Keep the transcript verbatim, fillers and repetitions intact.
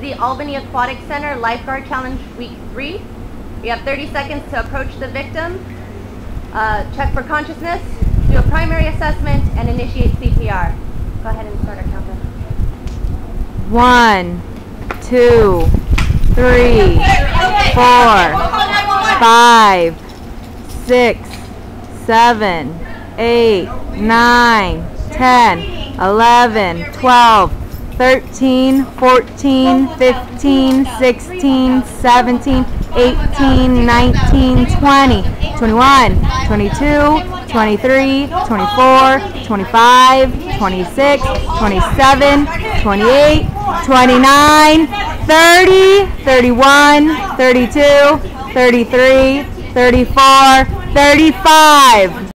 the Albany Aquatic Center Lifeguard Challenge Week three. You have thirty seconds to approach the victim, uh, check for consciousness, do a primary assessment, and initiate C P R. Go ahead and start our countdown. One, two, three, four, five, six, seven, eight, nine, ten, eleven, twelve, thirteen, fourteen, fifteen, sixteen, seventeen, eighteen, nineteen, twenty, twenty-one, twenty-two, twenty-three, twenty-four, twenty-five, twenty-six, twenty-seven, twenty-eight, twenty-nine, thirty, thirty-one, thirty-two, thirty-three, thirty-four, thirty-five.